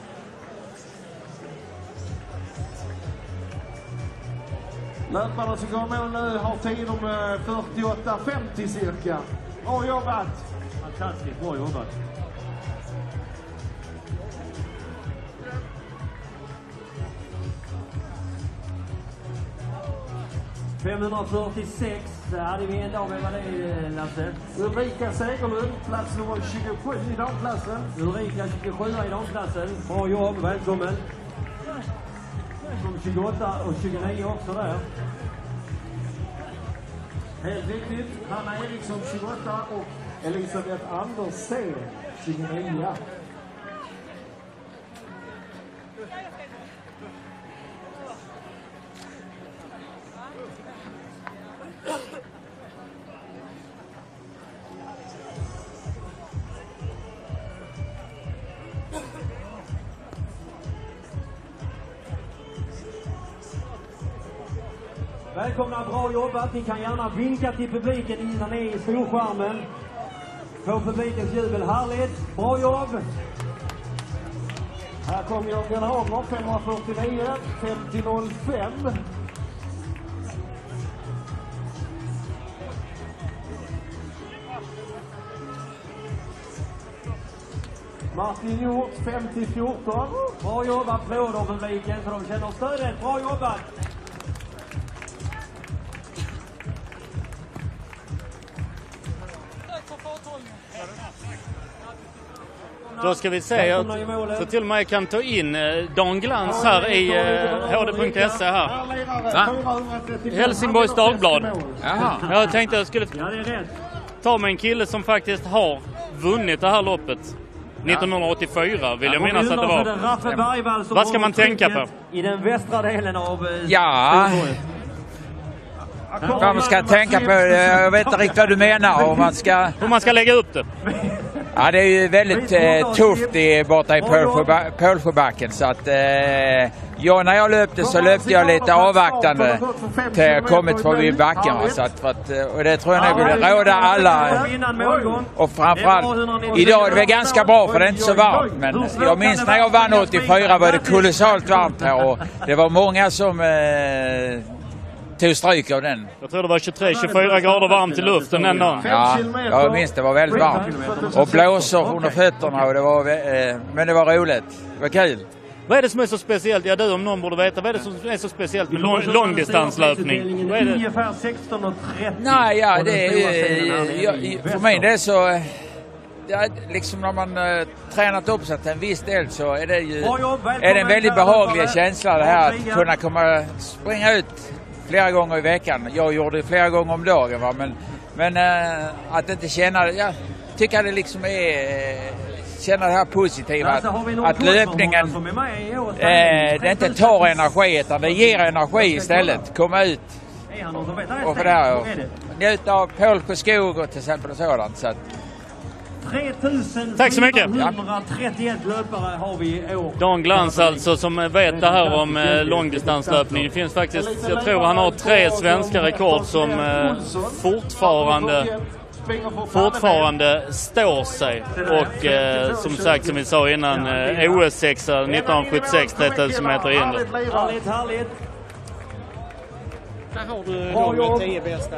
Löparna som går mål nu har tid om fyrtioåtta femtio cirka. Bra jobbat! Fantastiskt bra jobbat. femhundrafyrtiosex hade vi en dag med vad det är, Lasse. Ulrika Segerlund, plats nummer tjugosju i damklassen. Ulrika tjugosju i damklassen. Bra jobb, välkommen. Som tjugoåtta och tjugonio också där. Helt riktigt. Hanna Eriksson tjugoåtta och Elisabeth Andersen tjugonio. Välkomna, bra jobbat. Ni kan gärna vinka till publiken innan ni är i storskärmen. Få publikens jubel, härligt. Bra jobb. Här kommer Jörgen Hager, femhundrafyrtionio, femtio noll fem. Martin Hjort, femtio fjorton. Bra jobbat, applåder publiken så de känner stödet. Bra jobbat. Då ska vi se att så till och med jag kan ta in Dan Glans här i h d punkt s e här. Va? Helsingborgs Dagblad. Jaha. Jag tänkte jag skulle ta med en kille som faktiskt har vunnit det här loppet. nittonhundraåttiofyra vill jag minnas att det var. Vad ska man tänka på? I den västra delen av ja. Vad man ska tänka på, jag vet inte riktigt vad du menar. Om man ska... Hur man ska lägga upp det. Ja, det är ju väldigt eh, tufft i, borta i Pålsjöbacken. Så att, eh, ja, när jag löpte så löpte jag lite avvaktande till jag kommit förbi backen. Så att, för att, och det tror jag nog vill råda alla. Och framförallt, idag är det ganska bra för det är inte så varmt. Men jag minns när jag vann åttiofyra var det kolossalt varmt här. Och det var många som... Eh, tog stryk av den. Jag tror det var tjugotre till tjugofyra grader varmt i luften den dagen. Ja, jag minns det var väldigt varmt. Och blåsor under fötterna. Och det var, eh, men det var roligt. Det var kul. Vad är det som är så speciellt? Ja, du om någon borde veta. Vad är det som är så speciellt med lång, långdistanslöpning? Vad är det? Ungefär sexton och trettio. Nej, ja, det är... Jag, för mig det är så... Ja, liksom när man uh, tränat upp sig till en viss del så är det ju... Är det en väldigt behaglig känsla det här att kunna komma springa ut flera gånger i veckan. Jag gjorde det flera gånger om dagen, va? Men, men äh, att inte känna, jag tycker det liksom är, känna det här positiva, att, att löpningen äh, det inte tar energi utan det ger energi istället. Komma ut och för där och njuta av Pålsjöskog och till exempel och sådant. Så att, tre tusen tack så mycket. fyrahundratrettioett löpare har vi i år. Dan Glans alltså som vet det här om eh, långdistanslöpning. Det finns faktiskt, jag tror han har tre svenska rekord som eh, fortfarande fortfarande står sig. Och eh, som sagt, som vi sa innan, eh, O S sex nittonhundrasjuttiosex, tre tusen meter in. Härligt, härligt. Här har du de tio bästa.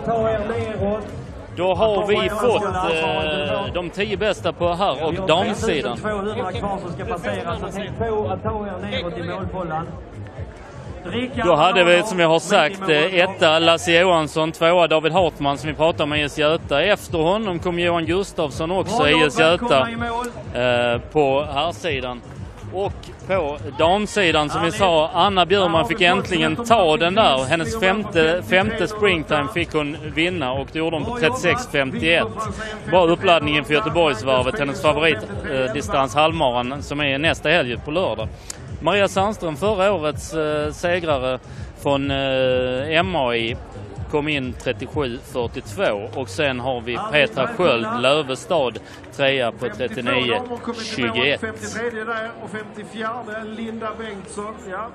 Då har vi fått eh, de tio bästa på här och damsidan. tvåhundra kvar som ska passera, så tänk på att ta er neråt i målbollen. Då hade vi, som jag har sagt, etta Lasse Johansson, tvåa David Hartman som vi pratade om i I S Göta. Efter honom kom Johan Gustafsson också i I S Göta eh, på här sidan. Och på damsidan, som vi sa, Anna Bjurman fick äntligen ta den där. Hennes femte, femte springtime fick hon vinna och det gjorde hon på trettiosex femtioett. Bra uppladdningen för Göteborgsvarvet, hennes favoritdistans eh, halvmaran som är nästa helg på lördag. Maria Sandström, förra årets eh, segrare från eh, M A I, kom in trettiosju fyrtiotvå och sen har vi Petra Sköld, Lövestad, trea på trettionio tjugoett. femtiotredje där och femtiofjärde Linda Bengtsson. Ja.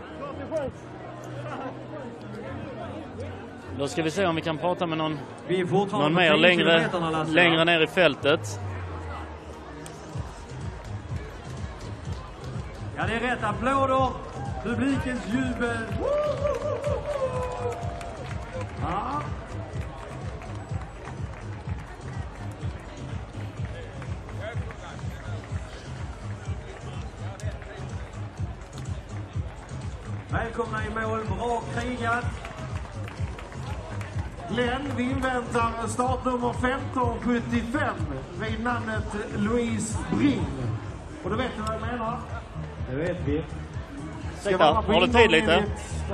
Då ska vi se om vi kan prata med någon, Vi någon mer längre, längre ner i fältet. Ja, det är rätt. Applåder. Publikens jubel. Ja. Välkomna i mål. Bra krigat. Glenn, vi inväntar startnummer femton sjuttiofem vid namnet Louise Bring. Och då vet du vad jag menar? Det vet vi. Ursäkta, har du tid lite?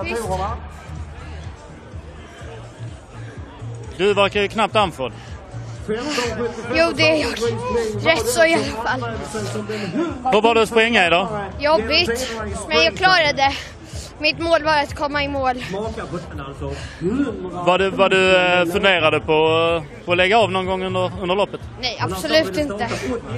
Du verkar ju knappt andfådd. Jo, det är jag. Rätt så i alla fall. Hur var det att springa idag? Jobbigt, men jag klarade. Mitt mål var att komma i mål. Var du, var du eh, funderade på, på att lägga av någon gång under, under loppet? Nej, absolut inte.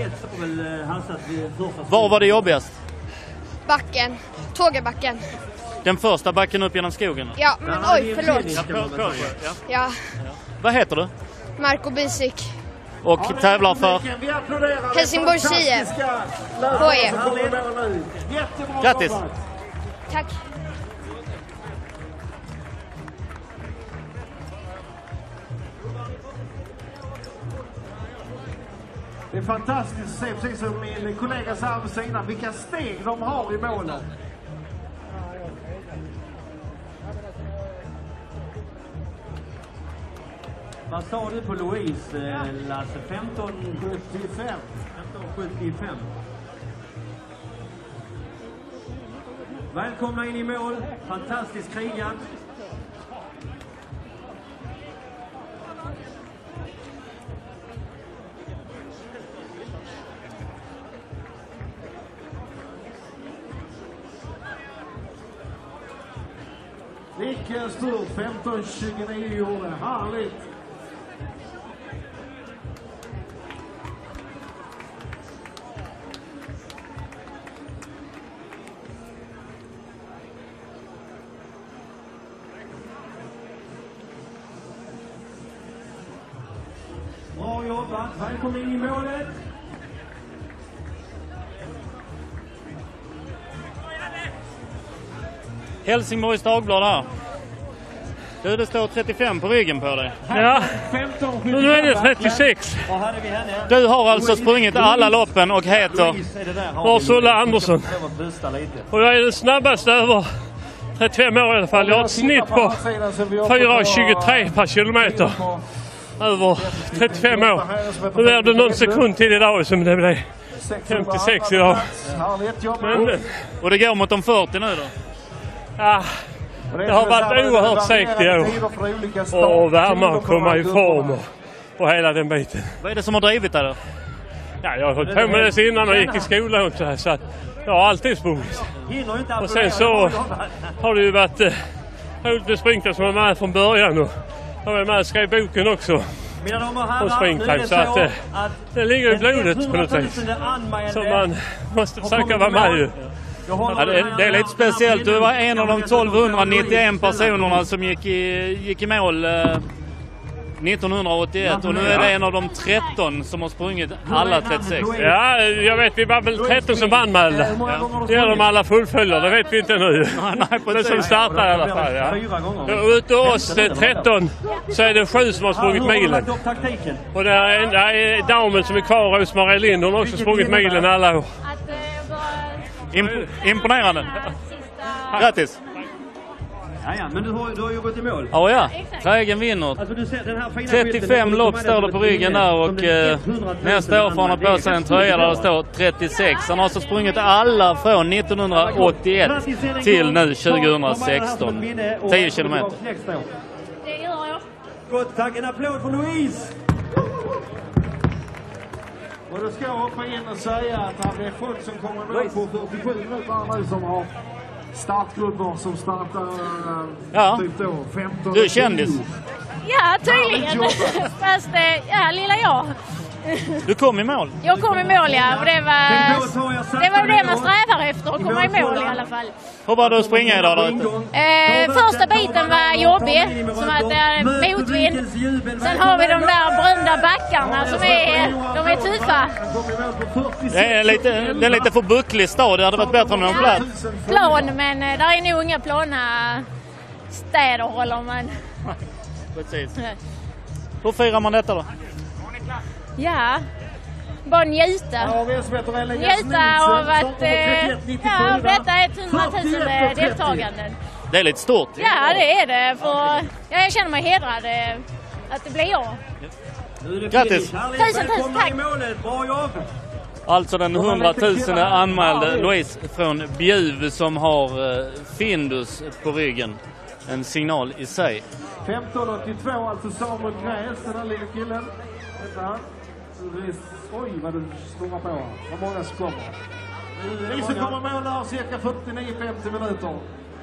Var var det jobbigast? Backen. Tågebacken. Den första backen upp genom skogen? Ja, men oj, förlåt. Ja, på, på, ja. Ja. Vad heter du? Marco Bisik. Och tävlar för? Helsingborgs I F. H E. Grattis! Tack. Det är fantastiskt att se, precis som min kollega sa på sidan, vilka steg de har i målet. Vad sa du på Louise, eh, Lasse? femton sjuttiofem. femton sjuttiofem. Välkomna in i mål. Fantastiskt krigat. Vilken stort, femton tjugonio gjorde. Härligt. Bra jobbat. Välkommen in i målet. Helsingborgs Dagblad här. Du, det står trettiofem på ryggen på dig. Ja, nu är det trettiosex. Du har alltså sprungit alla loppen och heter? Lars-Olle Andersson. Och jag är den snabbaste över trettiofem år i alla fall. Jag har ett snitt på fyra tjugotre per kilometer. Över trettiofem år. Nu är det någon sekund till idag som det blir femtiosex idag. Men, och det går mot de fyrtio nu då? Ja, det har varit oerhört segt i år. Och värma och komma i form och, och hela den biten. Vad är det som har drivit det då? Ja, jag har hållit på med det innan och gick i skolan och så här, så att jag har alltid sprungit. Och sen så har det ju varit eh, roligt med springtime som var med från början och jag var med och skrev boken också. Och springtime, så att eh, det ligger i blodet på något vis. Så man måste försöka vara med ju. Ja, det, är, det är lite speciellt. Du var en av de tolvhundranittioen personerna som gick i, gick i mål eh, nittonhundraåttioett och nu är det en av de tretton som har sprungit alla trettiosex. Ja, jag vet, vi var väl tretton som anmälda. Ja. Det är de alla fullföljer, det vet vi inte nu. Men som startar i alla fall, ja. Och utav oss tretton så är det sju som har sprungit milen. Och det är, det är damen som är kvar, Rosmarie Lind, hon har också sprungit milen alla år. Imp- imponerande. Grattis. Ja, ja, men du har, du har ju gått i mål. Ja, ja. Trägen vinner. Alltså, du ser, den här fina trettiofem skylten, lopp står det på ryggen där och eh, nästa år får han ha på sig en tröja där det står trettiosex. Han har alltså sprungit alla från nittonhundraåttioett till nu tjugohundrasexton. tio kilometer. Det gör jag. Gott, tack. En applåd för Louise. Och då ska jag hoppa in och säga att det är folk som kommer med på fyrtiosju minuter nu som har startgrupper som startar ja. typ då femton. Du är kändis. Ja, tydligen. Fast, ja, lilla jag. Du kom i mål. Jag kom i mål, ja. Och det var det, var det man strävar efter, att komma i mål i alla fall. Hur var det att springa idag då? Eh, första biten var jobbig, som att det är motvind. Sen har vi de där brunda backarna som är, de är tuffa. Det är lite, det är lite för bucklig stad, det hade varit bättre om någon plats. Plan, men det är nog inga plana städer håller man. Precis. Hur firar man detta då? Ja, bara njuta. Njuta av att eh, ja, detta är hundratusen deltaganden. Det är lite stort. Ja, det är det. För, ja, jag känner mig hedrad eh, att det blir jag. Grattis! Tusen, tusen tack! Alltså den hundratusende anmälde Louise från Bjuv som har eh, Findus på ryggen. En signal i sig. femton åttiotvå, alltså Samuel Gräs, den här lilla killen. Vänta. Oj, vad du snurrar på. Vad många som kommer. Vi som kommer med där cirka fyrtionio femtio minuter.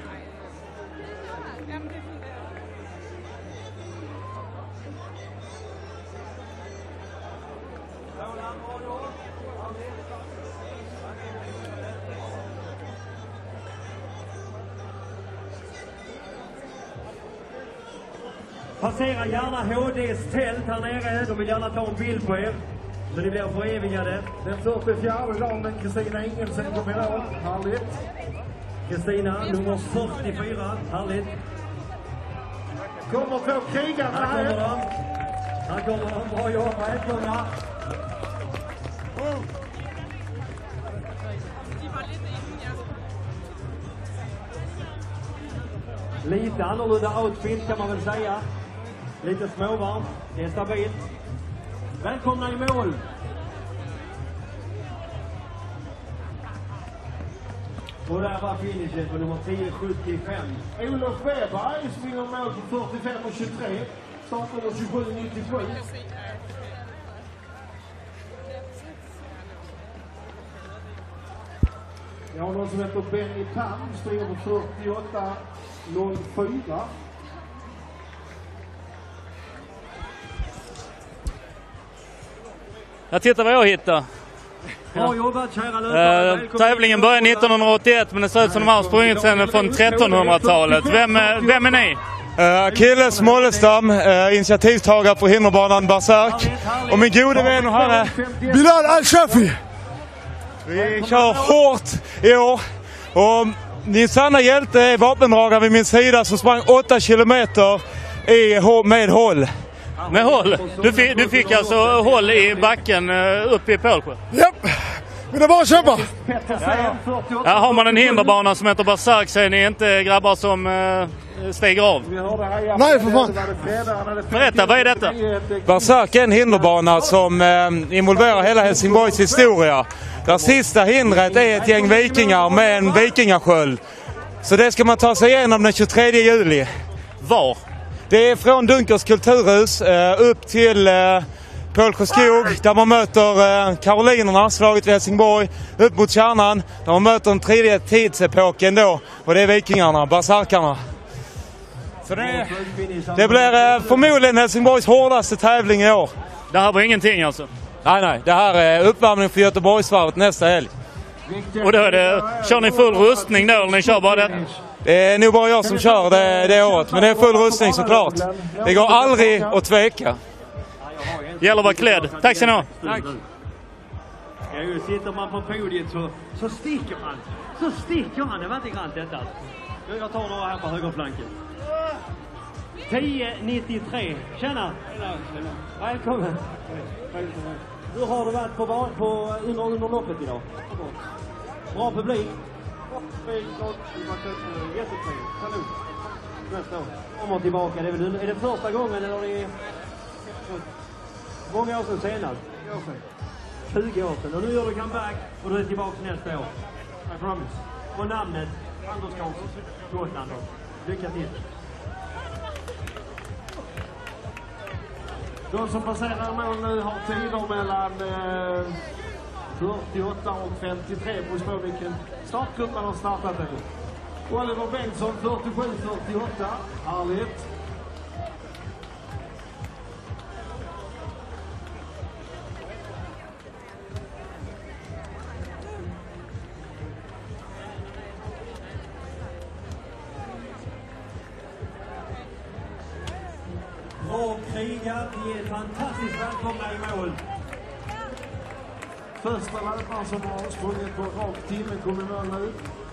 Passera gärna H D:s tält här nere. De vill gärna ta en bild på er. Så ni blir förevigade. Den fyrtiofjärde dagen, Kristina Ingelsen kommer idag. Härligt. Kristina, nummer fyrtiofyra. Härligt. Kommer två krigarna här. Här kommer de. Här kommer de. Bra jobb. Välkomna. Lite annorlunda outfit kan man väl säga. Lite småvarmt. Det är stabilt. Välkomna i mål. Och där var finishen på nummer tio sjuttiofem. Olof Weberg springer mål på fyrtiofem och tjugotre. Startar på tjugosju nittiosju. Jag har någon som heter Benny Tam, springer på fyrtioåtta noll fyra. Jag tittar vad jag hittar. Bra jobbat, kära löpare. Uh, tävlingen började nittonhundraåttioett, men det ser ut som de har sprungit sedan från trettonhundratalet. Vem, vem är ni? Uh, Kille Smålestam, uh, initiativtagare på hinderbanan Berserk. Och min gode vän han är Bilal Al-Shafi. Vi kör hårt i år. Och din sanna hjälte är vapendragare vid min sida som sprang åtta kilometer i, med håll. Med håll? Du fick, du fick alltså håll i backen uppe i Pålsjö? Japp, men det var att köpa. Ja, har man en hinderbana som heter Berserk så är ni inte grabbar som uh, stiger av. Nej, för fan. Berätta, vad är detta? Berserk är en hinderbana som uh, involverar hela Helsingborgs historia. Det sista hindret är ett gäng vikingar med en vikingasköld. Så det ska man ta sig igenom den tjugotredje juli. Var? Det är från Dunkers kulturhus uh, upp till uh, Pålsjö skog där man möter uh, Karolinerna, slaget vid Helsingborg, upp mot kärnan där man möter den tredje tidsepoken då, och det är vikingarna, berserkarna. Så det, det blir uh, förmodligen Helsingborgs hårdaste tävling i år. Det här var ingenting alltså? Nej, nej, det här är uppvärmning för Göteborgsvarvet nästa helg. Och då är det, kör ni full rustning då eller ni kör bara det? Det är nog bara jag som kör det, det året, men det är full rustning såklart. Det går aldrig att tveka. Gäller att vara klädd. Tack så ni ha. Tack. Ja, ju sitter man på podiet så, så sticker man. Så sticker man. Det var inte grant detta. Jag tar några här på högerflanken. tio nittiotre. Tjena. Välkommen. Hur har du varit på, på under, under loppet idag? Bra publik. Jättetrevligt. nästa år. Om och tillbaka. Det är, väl, är det första gången eller är det många år sedan senast? tjugo år sedan. Och nu gör du comeback och du är tillbaka nästa år. I promise. Och namnet Anders Karlsson. Gott Anders. Lycka till. De som passerar mål nu har tider mellan eh, fyrtioåtta och femtiotre. På spår vilken startgrupp man har startat i. Oliver Bengtsson fyrtiosju fyrtioåtta. Härligt. Bra krigat, ni är fantastiskt välkomna i mål. Första löparen som har sprungit på rak timme kommer mål nu.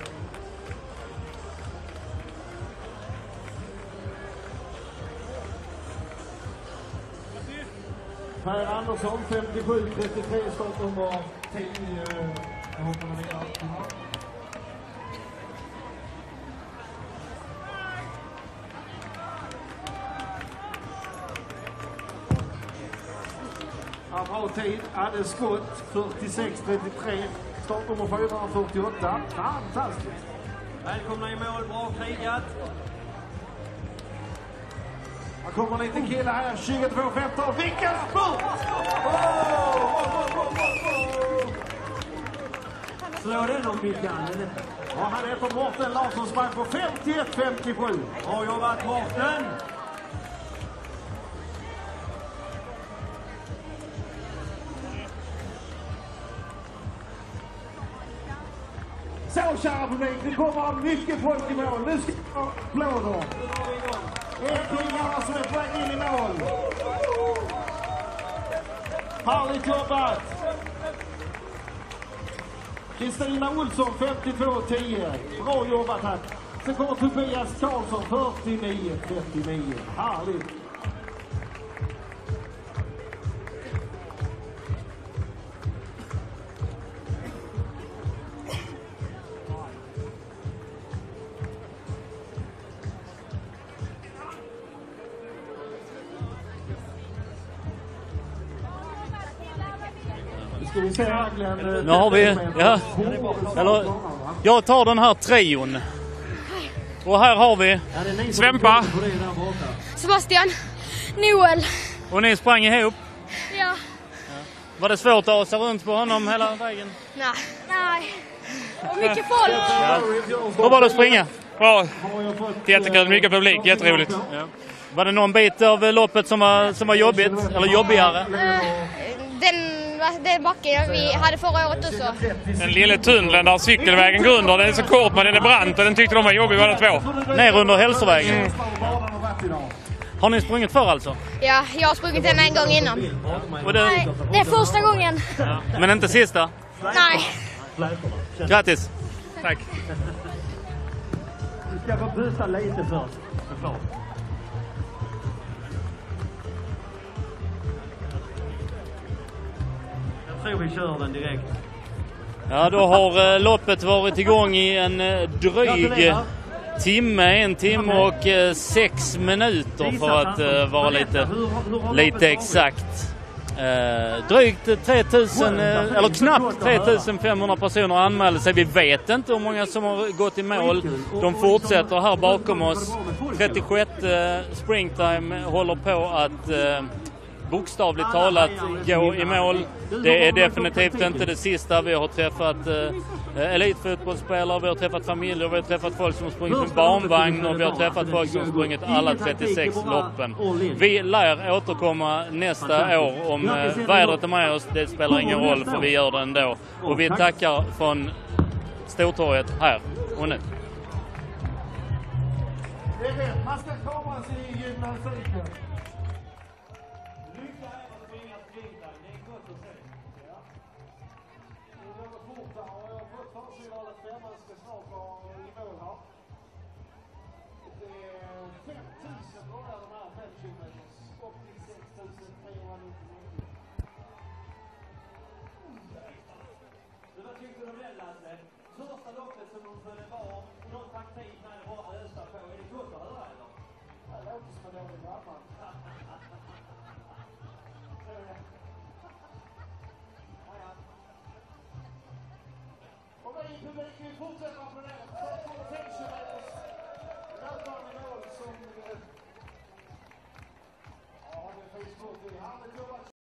Per Andersson femtiosju trettiotre startnummer tio. Jag hoppar vidare. Ja, bra tid. Hade skott fyrtiosex trettiotre. Startnummer fyrahundrafyrtioåtta. Fantastiskt. Välkomna i mål, bra krigat. Här kommer lite killar här. tjugotvå femton. Vilken spurt! Oh! Oh, oh, oh, oh. Slå den om vi kan. Ja, han heter Morten Larsson, sprang på femtioett femtiosju. Bra jobbat Morten! Så kära publik, det kommer mycket folk i mål. Nu ska vi ha applåder. Det är killarna som är på väg in i mål. Härligt jobbat. Kristina Olsson femtiotvå tio. Bra jobbat här. Sen kommer Tobias Karlsson fyrtionio trettionio. Härligt. Nu har vi, ja, eller jag tar den här trion. Och här har vi Svempa, Sebastian, Noel. Och ni sprang ihop. Ja. Var det svårt att se runt på honom hela vägen? Nej. Nej. Och mycket folk. Ja. Hur var det att springa? Bra. Jättekul, mycket publik, jätteroligt. Ja. Var det någon bit av loppet som var, som var jobbigt, eller jobbigare? Uh, den, den backen vi hade förra året också. Den lilla tunneln där cykelvägen går under, den är så kort men den är brant och den tyckte de var jobbig båda två. Ner under hälsovägen. Mm. Har ni sprungit för alltså? Ja, jag har sprungit den en gång innan. Och det... Nej, det är första gången. Ja. Men inte sista? Nej. Grattis. Tack. Du ska få busa lite först, såklart. Jag tror vi kör den direkt. Ja, då har eh, loppet varit igång i en eh, dryg timme, en timme och eh, sex minuter för att eh, vara lite, lite exakt. Eh, drygt tre tusen, eh, eller knappt tre tusen femhundra personer anmälde sig. Vi vet inte hur många som har gått i mål. De fortsätter här bakom oss. trettiosjätte eh, Springtime håller på att eh, bokstavligt talat gå i mål. Det är definitivt inte det sista. Vi har träffat eh, elitfotbollsspelare, vi har träffat familjer, vi har träffat folk som har sprungit med barnvagn och vi har träffat folk som har sprungit alla trettiosex loppen. Vi lär återkomma nästa år om eh, vädret är med oss. Det spelar ingen roll för vi gör det ändå. Och vi tackar från Stortorget här och nu. Det är rätt, man ska komma sig i gymnastiken. Första loppet som de följde var någon taktik när det var ösa på. Är det gott att höra eller? låter som en dålig mamma. Och vi i publiken fortsätter applådera. Så tension med oss. Löparen i mål som... Ja, det finns fort i. Han vill jobba